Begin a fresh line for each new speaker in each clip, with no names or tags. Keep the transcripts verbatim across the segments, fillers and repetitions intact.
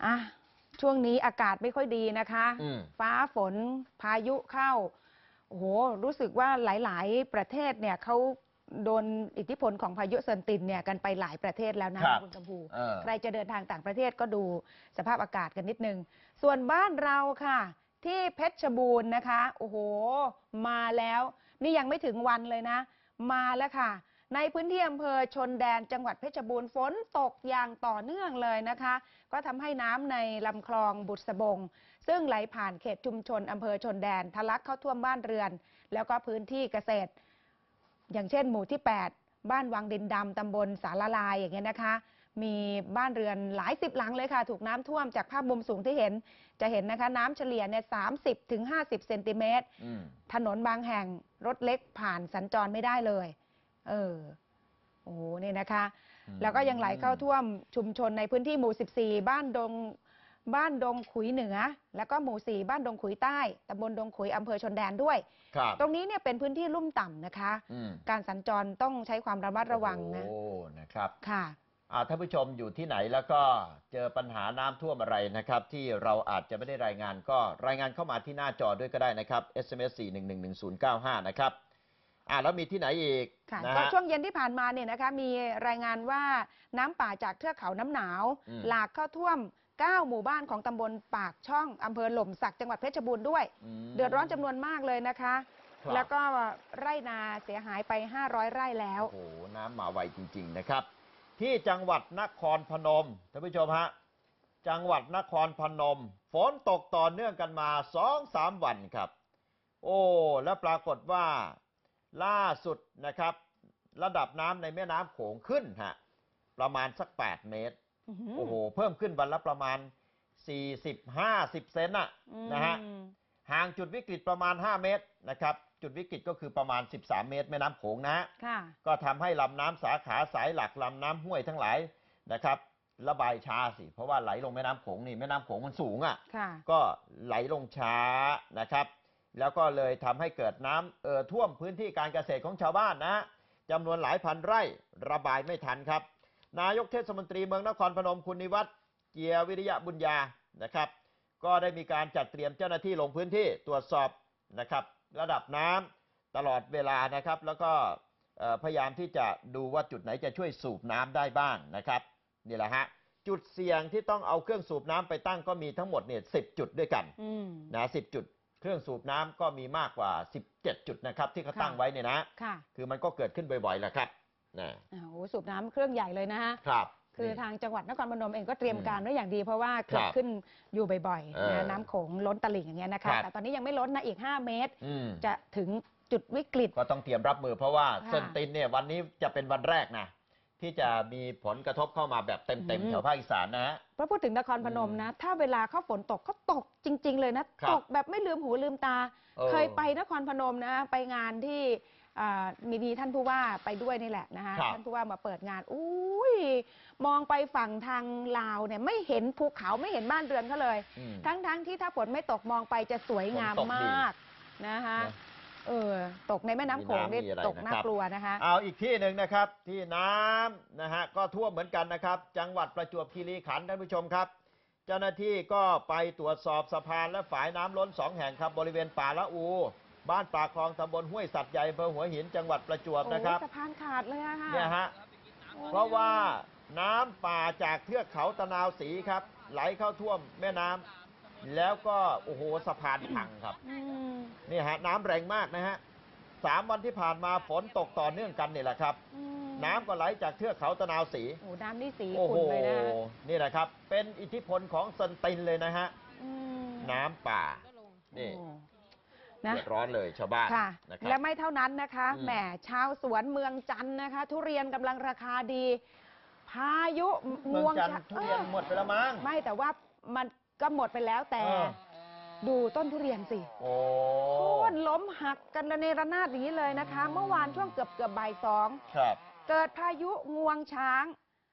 อ่ะช่วงนี้อากาศไม่ค่อยดีนะคะฟ้าฝนพายุเข้าโอ้โหรู้สึกว่าหลายๆประเทศเนี่ยเขาโดนอิทธิพลของพายุเซินตินเนี่ยกันไปหลายประเทศแล้วนะคุณกำพูใครจะเดินทางต่างประเทศก็ดูสภาพอากาศกันนิดนึงส่วนบ้านเราค่ะที่เพชรบูรณ์นะคะโอ้โหมาแล้วนี่ยังไม่ถึงวันเลยนะมาแล้วค่ะในพื้นที่อำเภอชนแดนจังหวัดเพชรบูรณ์ฝนตกอย่างต่อเนื่องเลยนะคะก็ทำให้น้ำในลำคลองบุษบงซึ่งไหลผ่านเขตชุมชนอำเภอชนแดนทะลักเข้าท่วมบ้านเรือนแล้วก็พื้นที่เกษตรอย่างเช่นหมู่ที่แปดบ้านวังดินดำตำบลสาลาลายอย่างเงี้ยนะคะมีบ้านเรือนหลายสิบหลังเลยค่ะถูกน้ำท่วมจากภาพมุมสูงที่เห็นจะเห็นนะคะน้ำเฉลี่ยเนี่ยสามสิบถึงห้าสิบเซนติเมตรถนนบางแห่งรถเล็กผ่านสัญจรไม่ได้เลยเออโอ้โหนี่นะคะแล้วก็ยังไหลเข้าท่วมชุมชนในพื้นที่หมู่สิบสี่บ้านดงบ้านดงขุยเหนือแล้วก็หมู่สี่บ้านดงขุยใต้ตำบลดงขุยอำเภอชนแดนด้วยตรงนี้เนี่ยเป็นพื้นที่ลุ่มต่ำนะคะการสัญจรต้องใช้ความระมัดระวังนะโอ้นะครับค่ะท่านผู้ชมอยู่ที่ไหนแล้วก็เจอปัญหาน้ำท่วมอะไรนะครับที่เราอาจจะไม่ได้รายงานก็รายงานเข้ามาที่หน้าจอด้วยก็ได้นะครับ เอส เอ็ม เอส สี่ หนึ่ง หนึ่ง หนึ่ง ศูนย์ เก้า ห้า นะครับอ่าแล้วมีที่ไหนอีกค่ะก็ช่วงเย็นที่ผ่านมาเนี่ยนะคะมีรายงานว่าน้ำป่าจากเทือกเขาน้ำหนาวหลากเข้าท่วมเก้าหมู่บ้านของตำบลปากช่องอำเภอหล่มสักจังหวัดเพชรบูรณ์ด้วยเดือดร้อนจำนวนมากเลยนะคะแล้วก็ไร่นาเสียหายไปห้าร้อยไร่แล้วโอ้โหน้ำมาไวจริงๆนะครับที่จังหวัดนครพนมท่านผู้ชมฮะจังหวัดนครพนมฝนตกต่อเนื่องกันมา สองถึงสาม วันครับโอ้แล้วปรากฏว่าล่าสุดนะครับระดับน้ำในแม่น้ำโขงขึ้นฮะประมาณสักแปดเมตรโอ้โหเพิ่มขึ้นวันละประมาณสี่สิบ ห้าสิบเซนต์น่ะนะฮะห่างจุดวิกฤตประมาณห้าเมตรนะครับจุดวิกฤตก็คือประมาณสิบสามเมตรแม่น้ำโขงนะก็ทำให้ลำน้ำสาขาสายหลักลำน้ำห้วยทั้งหลายนะครับระบายช้าสิเพราะว่าไหลลงแม่น้ำโขงนี่แม่น้ำโขงมันสูงอ่ะก็ไหลลงช้านะครับแล้วก็เลยทำให้เกิดน้ำเอ่อท่วมพื้นที่การเกษตรของชาวบ้านนะจำนวนหลายพันไร่ระบายไม่ทันครับนายกเทศมนตรีเมืองนครพนมคุณนิวัฒน์เกียรวิริยะบุญญานะครับก็ได้มีการจัดเตรียมเจ้าหน้าที่ลงพื้นที่ตรวจสอบนะครับระดับน้ำตลอดเวลานะครับแล้วก็พยายามที่จะดูว่าจุดไหนจะช่วยสูบน้ำได้บ้างนะครับนี่แหละฮะจุดเสี่ยงที่ต้องเอาเครื่องสูบน้ำไปตั้งก็มีทั้งหมดเนี่ยสิบจุดด้วยกันนะสิบจุดเครื่องสูบน้ำก็มีมากกว่าสิบเจ็ดจุดนะครับที่เขาตั้งไว้เนี่ยนะคือมันก็เกิดขึ้นบ่อยๆแหละครับนะโอ้โหสูบน้ำเครื่องใหญ่เลยนะฮะครับคือทางจังหวัดนครพนมเองก็เตรียมการไว้อย่างดีเพราะว่าเกิดขึ้นอยู่บ่อยๆนะน้ำโขงล้นตลิ่งอย่างเงี้ยนะคะแต่ตอนนี้ยังไม่ล้นนะอีกห้าเมตรจะถึงจุดวิกฤตก็ต้องเตรียมรับมือเพราะว่าเซนตินเนี่ยวันนี้จะเป็นวันแรกนะที่จะมีผลกระทบเข้ามาแบบเต็มๆแถวภาคอีสานนะเพราะพูดถึงนครพนมนะถ้าเวลาเขาฝนตกเขาตกจริงๆเลยนะตกแบบไม่ลืมหูลืมตาเคยไปนครพนมนะไปงานที่มีดีท่านผู้ว่าไปด้วยนี่แหละนะคะท่านผู้ว่ามาเปิดงานอุ้ยมองไปฝั่งทางลาวเนี่ยไม่เห็นภูเขาไม่เห็นบ้านเรือนเขาเลยทั้งๆที่ถ้าฝนไม่ตกมองไปจะสวยงามมากนะคะเออตกในแม่น้ำโขงนี่ตกน่ากลัวนะคะเอาอีกที่หนึ่งนะครับที่น้ำนะฮะก็ท่วมเหมือนกันนะครับจังหวัดประจวบคีรีขันธ์ท่านผู้ชมครับเจ้าหน้าที่ก็ไปตรวจสอบสะพานและฝายน้ำล้นสองแห่งครับบริเวณป่าละอูบ้านปากคลองตำบลห้วยสัตว์ใหญ่อำเภอหัวหินจังหวัดประจวบนะครับสะพานขาดเลยอะค่ะเนี่ยฮะเพราะว่าน้ำป่าจากเทือกเขาตะนาวศรีครับไหลเข้าท่วมแม่น้ำแล้วก็โอ้โหสะพานพังครับนี่ฮะน้ำแรงมากนะฮะสามวันที่ผ่านมาฝนตกต่อเนื่องกันนี่แหละครับน้ำก็ไหลจากเทือกเขาตะนาวศรีโอ้น้ำนี่สีขุ่นเลยนะนี่แหละครับเป็นอิทธิพลของเซนตินเลยนะฮะน้ำป่านี่เดือดร้อนเลยชาวบ้านนะครับและไม่เท่านั้นนะคะแหมชาวสวนเมืองจันทร์นะคะทุเรียนกำลังราคาดีพายุงวงจันทร์ทุเรียนหมดไปแล้วมั้งไม่แต่ว่ามันก็หมดไปแล้วแต่ดูต้นทุเรียนสิโอ้โค่นล้มหักกันในระนาดอย่างนี้เลยนะคะเมื่อวานช่วงเกือบเกือบบ่ายสองเกิดพายุงวงช้าง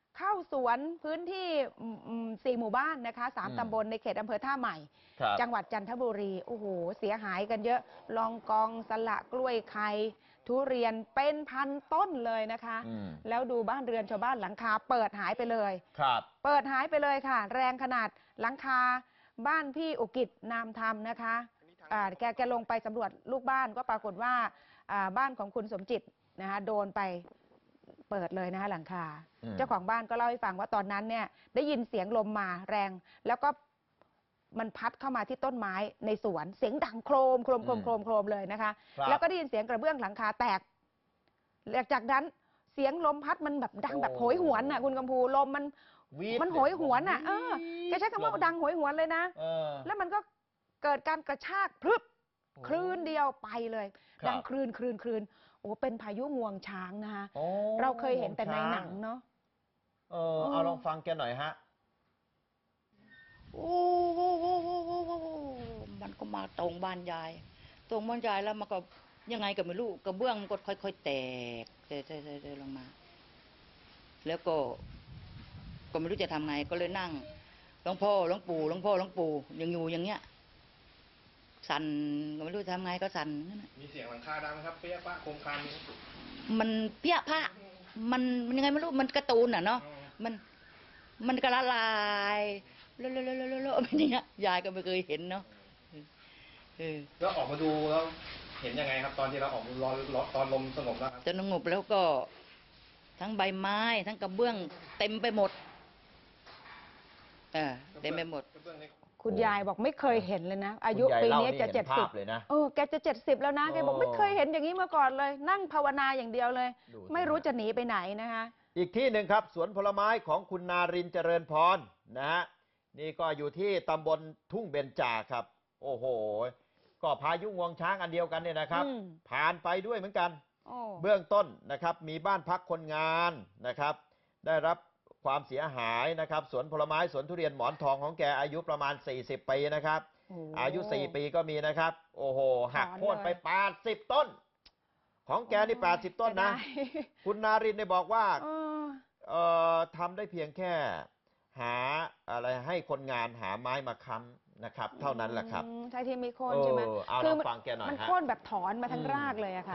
เข้าสวนพื้นที่สี่หมู่บ้านนะคะสามตำบลในเขตอำเภอท่าใหม่จังหวัดจันทบุรีโอ้โหเสียหายกันเยอะลองกองสละกล้วยไข่ทุเรียนเป็นพันต้นเลยนะคะแล้วดูบ้านเรือนชาวบ้านหลังคาเปิดหายไปเลยครับเปิดหายไปเลยค่ะแรงขนาดหลังคาบ้านพี่อุกิจนามธรรมนะคะแกแกลงไปสำรวจลูกบ้านก็ปรากฏว่าบ้านของคุณสมจิตนะคะโดนไปเปิดเลยนะคะหลังคาเจ้าของบ้านก็เล่าให้ฟังว่าตอนนั้นเนี่ยได้ยินเสียงลมมาแรงแล้วก็มันพัดเข้ามาที่ต้นไม้ในสวนเสียงดังโครมโครมโครมโครมโครมเลยนะคะแล้วก็ได้ยินเสียงกระเบื้องหลังคาแตกหลังจากนั้นเสียงลมพัดมันแบบดังแบบโหยหวนน่ะคุณกำพูลมมันมันโหยหวนน่ะเออแกใช้คำว่าดังโหยหวนเลยนะแล้วมันก็เกิดการกระชากพรึบคลื่นเดียวไปเลยดังคลื่นคลื่นคลื่นโอ้เป็นพายุงวงช้างนะคะเราเคยเห็นแต่ในหนังเนาะ
เออเอาลองฟังแกหน่อยฮะ
โอ้มันก็มาตรงบ้านยายตรงบ้านยายแล้วมันก็ยังไงก็ไม่รู้กระเบื้องมันก็ค่อยๆแตกแตกๆลงมาแล้วก็ก็ไม่รู้จะทำไงก็เลยนั่งหลวงพ่อหลวงปู่หลวงพ่อหลวงปู่ยังอยู่อย่างเงี้ยสั่นก็ไม่รู้จะทำไงก็สั่น
มีเสียงหลังคาดังครับเปี้ยปะโคมคาม
มันเปี้ยพะมันมันยังไงไม่รู้มันการ์ตูนอ่ะเนาะมันมันก็ละลายเลอะเลอะเลอะเลอะแบบนี้ยายก็ไม่เคยเห็นเนาะ
แล้วออกมาดูแล้วเห็นยังไงครับตอนที่เราออกรอรอตอนลมสงบแล้วครับ
จะสงบแล้วก็ทั้งใบไม้ทั้งกระเบื้องเต็มไปหมดเออเต็มไปหมด
คุณยายบอกไม่เคยเห็นเลยนะอายุปีนี้จะเจ็ดสิบเลยนะเออแกจะเจ็ดสิบแล้วนะแกบอกไม่เคยเห็นอย่างนี้มาก่อนเลยนั่งภาวนาอย่างเดียวเลยไม่รู้จะหนีไปไหนนะคะ
อีกที่หนึ่งครับสวนผลไม้ของคุณนารินเจริญพรนะฮะนี่ก็อยู่ที่ตำบลทุ่งเบญจาครับโอ้โหก็พายุงวงช้างอันเดียวกันเนี่ยนะครับผ่านไปด้วยเหมือนกันเบื้องต้นนะครับมีบ้านพักคนงานนะครับได้รับความเสียหายนะครับสวนผลไม้สวนทุเรียนหมอนทองของแกอายุประมาณสี่สิบปีนะครับอายุสี่ปีก็มีนะครับโอ้โหหักโค่นไปแปดสิบต้นของแกนี่แปดสิบต้นนะคุณนารินได้บอกว่าเอ่อทำได้เพียงแค่หาอะไรให้คนงานหาไม้มาค้ำนะครับเท่านั้นแหละครับ
ใช่ที่มีโค่นใช่ไหม
คือฟังแกหน่อย
มันโค่นแบบถอนมาทั้งรากเลยอะค่ะ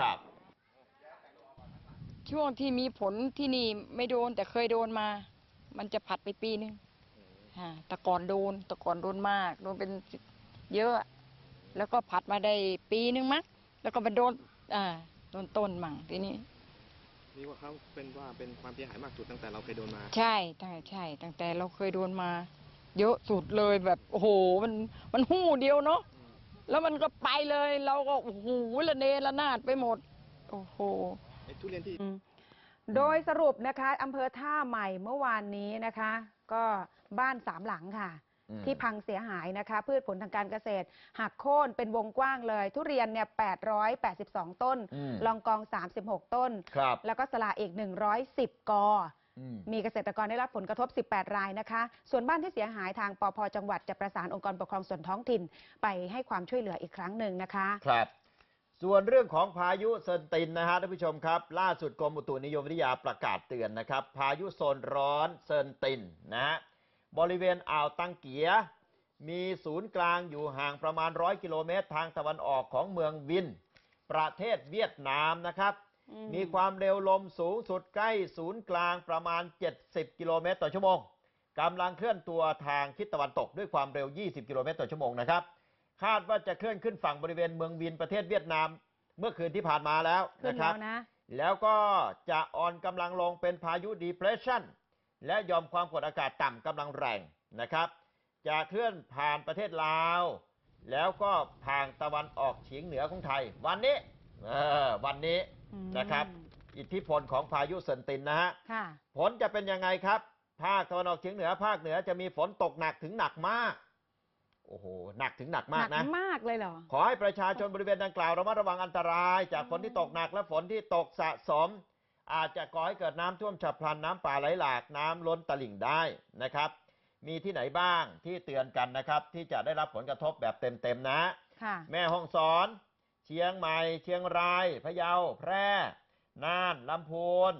ช่วงที่มีผลที่นี่ไม่โดนแต่เคยโดนมามันจะผัดไปปีนึงแต่ก่อนโดนแต่ก่อนโดนมากโดนเป็นเยอะแล้วก็ผัดมาได้ปีนึงมั้งแล้วก็มาโดนอ่าโดนต้นมั่งทีนี้
นี่ว่าเขาเป็นว่าเป็นความเสียหายมากสุดตั้งแต่เราเคยโดนมา
ใช่ใช่ใช่ตั้งแต่เราเคยโดนมาเยอะสุดเลยแบบโอ้โหมันมันหู้เดียวเนาะแล้วมันก็ไปเลยเราก็โอ้โหละเนระนาดไปหมดโอ้โห
ไอ้ทุเรียนที่
โดยสรุปนะคะอำเภอท่าใหม่เมื่อวานนี้นะคะก็บ้านสามหลังค่ะที่พังเสียหายนะคะพืชผลทางการเกษตรหักโค่นเป็นวงกว้างเลยทุเรียนเนี่ยแปดร้อยแปดสิบสองต้นลองกองสามสิบหกต้นแล้วก็สละอีกหนึ่งร้อยสิบกอมีเกษตรกรได้รับผลกระทบสิบแปดรายนะคะส่วนบ้านที่เสียหายทางปภ.จังหวัดจะประสานองค์กรปกครองส่วนท้องถิ่นไปให้ความช่วยเหลืออีกครั้งหนึ่งนะคะ
ครับส่วนเรื่องของพายุเซินตินนะฮะท่านผู้ชมครับล่าสุดกรมอุตุนิยมวิทยาประกาศเตือนนะครับพายุโซนร้อนเซินตินนะฮะบริเวณอ่าวตังเกียมีศูนย์กลางอยู่ห่างประมาณร้อยกิโลเมตรทางตะวันออกของเมืองวินประเทศเวียดนามนะครับมีความเร็วลมสูงสุดใกล้ศูนย์กลางประมาณเจ็ดสิบกิโลเมตรต่อชั่วโมงกำลังเคลื่อนตัวทางทิศตะวันตกด้วยความเร็วยี่สิบกิโลเมตรต่อชั่วโมงนะครับคาดว่าจะเคลื่อนขึ้นฝั่งบริเวณเมืองวินประเทศเวียดนามเมื่อคืนที่ผ่านมาแล้วนะครับแล้วก็จะอ่อนกำลังลงเป็นพายุ depression และยอมความกดอากาศต่ำกำลังแรงนะครับจะเคลื่อนผ่านประเทศลาวแล้วก็ทางตะวันออกเฉียงเหนือของไทยวันนี้เออวันนี้นะครับอิทธิพลของพายุเซินตินนะฮะผลจะเป็นยังไงครับภาคตะวันออกเฉียงเหนือภาคเหนือจะมีฝนตกหนักถึงหนักมากโอ้โหหนักถึงหนักมากนะ
หนักมากเลยเหรอ
ขอให้ประชาชนบริเวณดังกล่าวระมัดระวังอันตรายจากฝนที่ตกหนักและฝนที่ตกสะสมอาจจะก่อให้เกิดน้ำท่วมฉับพลันน้ำป่าไหลหลากน้ำล้นตลิ่งได้นะครับมีที่ไหนบ้างที่เตือนกันนะครับที่จะได้รับผลกระทบแบบเต็มๆนะแม่ฮ่องสอนเชียงใหม่เชียงรายพะเยาแพร่น่านลำพูน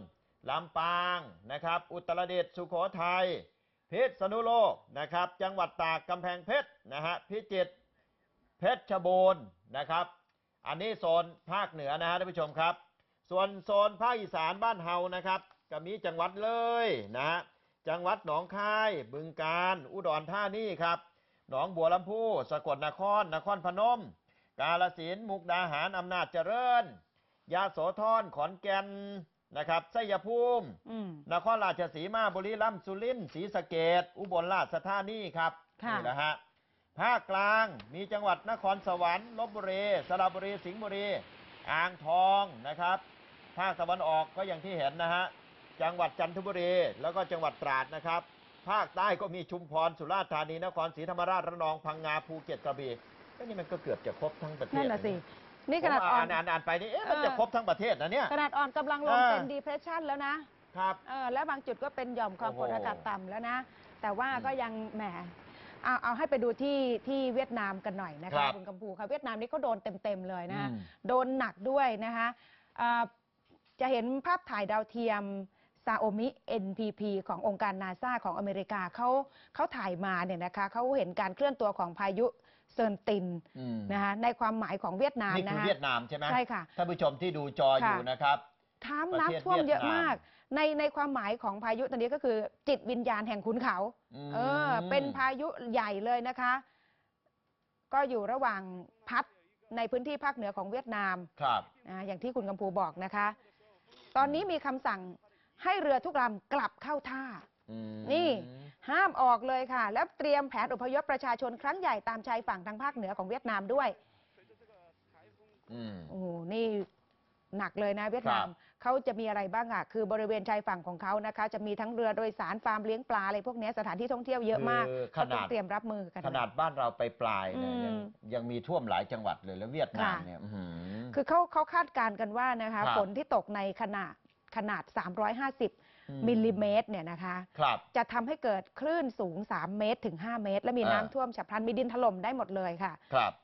ลำปางนะครับอุตรดิตถ์สุโขทัยพิษณุโลกนะครับจังหวัดตากกำแพงเพชรนะฮะพิจิตรเพชรบูรณ์นะครับอันนี้โซนภาคเหนือนะฮะท่านผู้ชมครับส่วนโซนภาคอีสานบ้านเฮานะครับก็มีจังหวัดเลยนะฮะจังหวัดหนองคายบึงกาฬอุดรธานีครับหนองบัวลำพูสกลนครนครพนมกาฬสินธุ์มุกดาหารอำนาจเจริญยโสธรขอนแก่นนะครับชัยภูมิ
อืม
นครราชสีมาบุรีรัมย์สุรินทร์ศรีสะเกษอุบลราชธานีครับ
ค่ะ
นี่แหละฮะภาคกลางมีจังหวัดนครสวรรค์ลบบุรีสระบุรีสิงห์บุรีอ่างทองนะครับภาคตะวันออกก็อย่างที่เห็นนะฮะจังหวัดจันทบุรีแล้วก็จังหวัดตราดนะครับภาคใต้ก็มีชุมพรสุราษฎร์ธานีนครศรีธรรมราชระนองพังงาภูเก็ตกระบี่ก็นี่มันก็เกือบจะครบทั้งประเทศ
นั่นแหละสิ
เย
นี่
ผ
ข
ม
นาดอ่อ
อ่าน นอ่านอ่านไปนี่เอ๊ะมัน
เออ
จะครบทั้งประเทศนะเนี่ย
ขนาดอ่อนกำลังลง
เออ
เป็น depression แล้วนะ
ครับ
เออและบางจุดก็เป็นหย่อมความกดอากาศต่ำแล้วนะ แต่ว่า
อืม
ก็ยังแหมเอาเอาให้ไปดูที่ที่เวียดนามกันหน่อยนะ
ครั
คะ
บ
คุณกำพูค่ะเวียดนามนี่เขาโดนเต็มๆเลยนะ
อืม
โดนหนักด้วยนะคะอ่าจะเห็นภาพถ่ายดาวเทียมซาโอมิ เอ็น พี พี ขององค์การนาซาของอเมริกาเขาเขาถ่ายมาเนี่ยนะคะเขาเห็นการเคลื่อนตัวของพายุเซินติน
อืม
นะคะในความหมายของเวียดนาม
นี่
นะ
คือ
คะ
เวียดนามใช่ไหม
ใช่ค่ะ
ท่านผู้ชมที่ดูจออยู่
ค่ะ
นะครับ
ท้าม
ประเทศ
น้ำท่วมเยอะ
เวียดนาม
มาก ในในความหมายของพายุตัวนี้ก็คือ จิตวิญญาณแห่งขุนเขา
ม
เออ เป็นพายุใหญ่เลยนะคะ ก็อยู่ระหว่างพัดในพื้นที่ภาคเหนือของเวียดนาม
ครับ
อ่าอย่างที่คุณกำพูบอกนะคะ ตอนนี้มีคำสั่งให้เรือทุกลำกลับเข้าท่า
อืม
นี่ ห้ามออกเลยค่ะ แล้วเตรียมแผนอพยพประชาชนครั้งใหญ่ตามชายฝั่งทางภาคเหนือของเวียดนามด้วย
อืม
โอ้โห นี่หนักเลยนะเวียดนาม
ครับ
เขาจะมีอะไรบ้างอ่ะ คือบริเวณชายฝั่งของเขานะคะ จะมีทั้งเรือโดยสารฟาร์มเลี้ยงปลาอะไรพวกเนี้ยสถานที่ท่องเที่ยวเยอะมาก
คือข
เขาต้อ
นาด
งเตรียมรับมือกัน
ขนาดบ้านเราไปปลายเนี่ย
อืม
ยังยังมีท่วมหลายจังหวัดเลยแล้วเวียดนาม
ค่ะ
เนี่ยอื้อหือ
คือเขาเขาคาดการณ์กันว่านะคะ
ครับ
ฝนที่ตกในขนาดขนาด สามร้อยห้าสิบ
อืม
มิลลิเมตรเนี่ยนะคะ
ครับ
จะทำให้เกิดคลื่นสูง สาม เมตรถึง ห้า เมตร และมี
อ่า
น้ำท่วมฉับพลัน มีดินถล่มได้หมดเลยค่ะ
ครับ